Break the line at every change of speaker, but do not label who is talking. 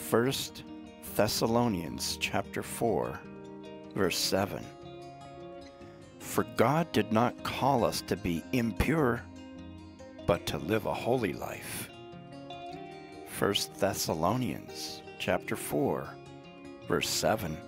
1 Thessalonians chapter 4, verse 7. For God did not call us to be impure, but to live a holy life. 1 Thessalonians chapter 4, verse 7.